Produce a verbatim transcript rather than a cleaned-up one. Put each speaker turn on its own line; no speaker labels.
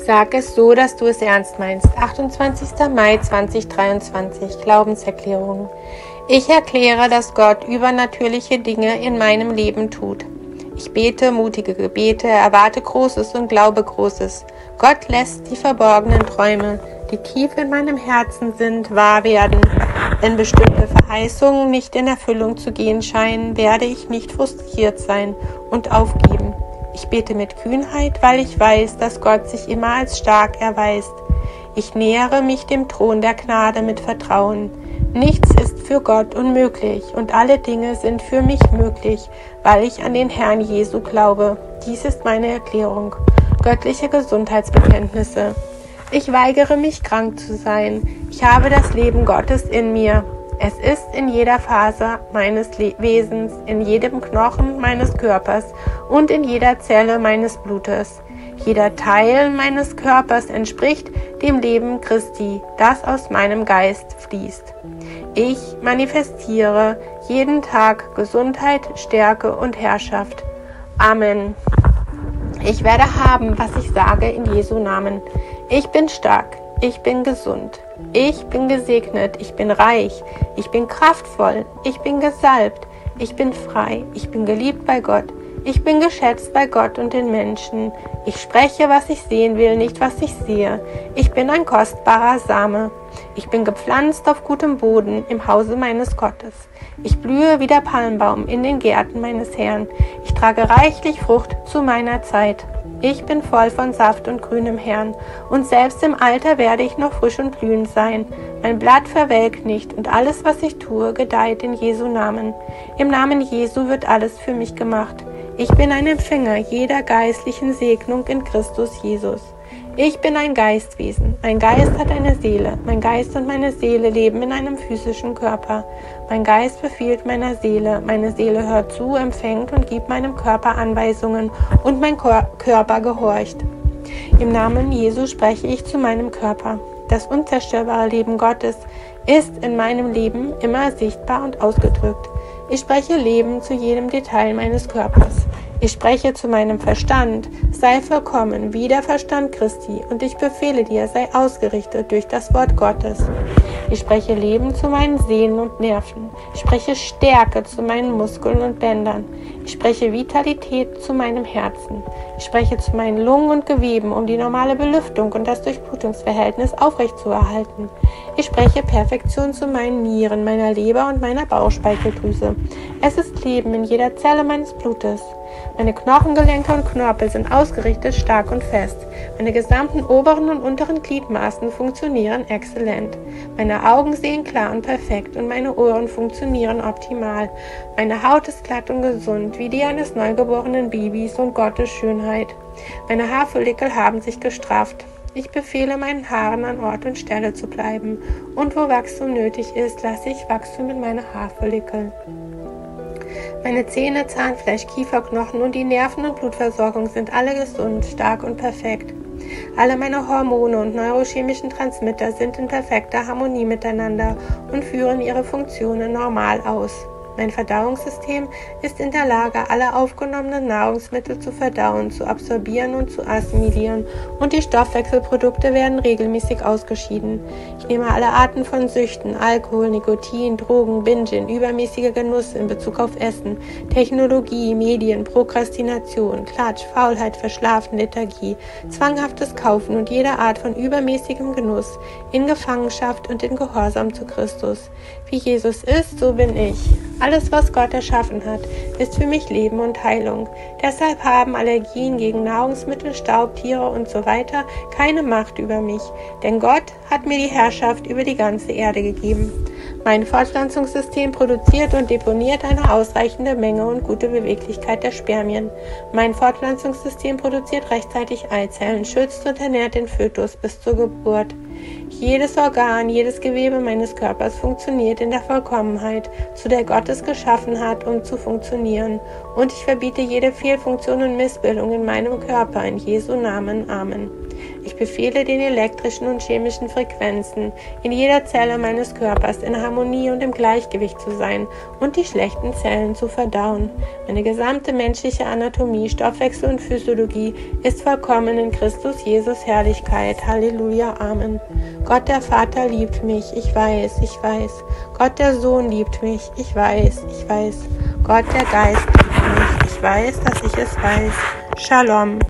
Sag es so, dass du es ernst meinst. achtundzwanzigster Mai zweitausenddreiundzwanzig. Glaubenserklärung. Ich erkläre, dass Gott übernatürliche Dinge in meinem Leben tut. Ich bete mutige Gebete, erwarte Großes und glaube Großes. Gott lässt die verborgenen Träume, die tief in meinem Herzen sind, wahr werden. Wenn bestimmte Verheißungen nicht in Erfüllung zu gehen scheinen, werde ich nicht frustriert sein und aufgeben. Ich bete mit Kühnheit, weil ich weiß, dass Gott sich immer als stark erweist. Ich nähere mich dem Thron der Gnade mit Vertrauen. Nichts ist für Gott unmöglich und alle Dinge sind für mich möglich, weil ich an den Herrn Jesu glaube. Dies ist meine Erklärung. Göttliche Gesundheitsbekenntnisse. Ich weigere mich, krank zu sein. Ich habe das Leben Gottes in mir. Es ist in jeder Faser meines Le- Wesens, in jedem Knochen meines Körpers und in jeder Zelle meines Blutes. Jeder Teil meines Körpers entspricht dem Leben Christi, das aus meinem Geist fließt. Ich manifestiere jeden Tag Gesundheit, Stärke und Herrschaft. Amen. Ich werde haben, was ich sage, in Jesu Namen. Ich bin stark. Ich bin gesund. Ich bin gesegnet. Ich bin reich. Ich bin kraftvoll. Ich bin gesalbt. Ich bin frei. Ich bin geliebt bei Gott. Ich bin geschätzt bei Gott und den Menschen. Ich spreche, was ich sehen will, nicht was ich sehe. Ich bin ein kostbarer Same. Ich bin gepflanzt auf gutem Boden im Hause meines Gottes. Ich blühe wie der Palmbaum in den Gärten meines Herrn. Ich trage reichlich Frucht zu meiner Zeit. Ich bin voll von Saft und grünem Herrn, und selbst im Alter werde ich noch frisch und blühend sein. Mein Blatt verwelkt nicht, und alles, was ich tue, gedeiht in Jesu Namen. Im Namen Jesu wird alles für mich gemacht. Ich bin ein Empfänger jeder geistlichen Segnung in Christus Jesus. Ich bin ein Geistwesen. Ein Geist hat eine Seele. Mein Geist und meine Seele leben in einem physischen Körper. Mein Geist befiehlt meiner Seele. Meine Seele hört zu, empfängt und gibt meinem Körper Anweisungen, und mein Kor- Körper gehorcht. Im Namen Jesu spreche ich zu meinem Körper. Das unzerstörbare Leben Gottes ist in meinem Leben immer sichtbar und ausgedrückt. Ich spreche Leben zu jedem Detail meines Körpers. Ich spreche zu meinem Verstand, sei vollkommen wie der Verstand Christi, und ich befehle dir, sei ausgerichtet durch das Wort Gottes. Ich spreche Leben zu meinen Sehnen und Nerven. Ich spreche Stärke zu meinen Muskeln und Bändern. Ich spreche Vitalität zu meinem Herzen. Ich spreche zu meinen Lungen und Geweben, um die normale Belüftung und das Durchblutungsverhältnis aufrechtzuerhalten. Ich spreche Perfektion zu meinen Nieren, meiner Leber und meiner Bauchspeicheldrüse. Es ist Leben in jeder Zelle meines Blutes. Meine Knochengelenke und Knorpel sind ausgerichtet, stark und fest. Meine gesamten oberen und unteren Gliedmaßen funktionieren exzellent. Meine Augen sehen klar und perfekt und meine Ohren funktionieren optimal. Meine Haut ist glatt und gesund, wie die eines neugeborenen Babys, und Gottes Schönheit. Meine Haarfollikel haben sich gestrafft. Ich befehle meinen Haaren an Ort und Stelle zu bleiben, und wo Wachstum nötig ist, lasse ich Wachstum in meine Haarfollikel. Meine Zähne, Zahnfleisch, Kieferknochen und die Nerven- und Blutversorgung sind alle gesund, stark und perfekt. Alle meine Hormone und neurochemischen Transmitter sind in perfekter Harmonie miteinander und führen ihre Funktionen normal aus. Mein Verdauungssystem ist in der Lage, alle aufgenommenen Nahrungsmittel zu verdauen, zu absorbieren und zu assimilieren, und die Stoffwechselprodukte werden regelmäßig ausgeschieden. Ich nehme alle Arten von Süchten, Alkohol, Nikotin, Drogen, Bingen, übermäßiger Genuss in Bezug auf Essen, Technologie, Medien, Prokrastination, Klatsch, Faulheit, Verschlafen, Lethargie, zwanghaftes Kaufen und jede Art von übermäßigem Genuss in Gefangenschaft und in Gehorsam zu Christus. Wie Jesus ist, so bin ich. Alles, was Gott erschaffen hat, ist für mich Leben und Heilung. Deshalb haben Allergien gegen Nahrungsmittel, Staub, Tiere und so weiter keine Macht über mich, denn Gott hat mir die Herrschaft über die ganze Erde gegeben. Mein Fortpflanzungssystem produziert und deponiert eine ausreichende Menge und gute Beweglichkeit der Spermien. Mein Fortpflanzungssystem produziert rechtzeitig Eizellen, schützt und ernährt den Fötus bis zur Geburt. Jedes Organ, jedes Gewebe meines Körpers funktioniert in der Vollkommenheit, zu der Gott es geschaffen hat, um zu funktionieren. Und ich verbiete jede Fehlfunktion und Missbildung in meinem Körper, in Jesu Namen. Amen. Ich befehle den elektrischen und chemischen Frequenzen in jeder Zelle meines Körpers in Harmonie und im Gleichgewicht zu sein und die schlechten Zellen zu verdauen. Meine gesamte menschliche Anatomie, Stoffwechsel und Physiologie ist vollkommen in Christus Jesus Herrlichkeit. Halleluja, Amen. Gott der Vater liebt mich, ich weiß, ich weiß. Gott der Sohn liebt mich, ich weiß, ich weiß. Gott der Geist liebt mich, ich weiß, dass ich es weiß. Shalom.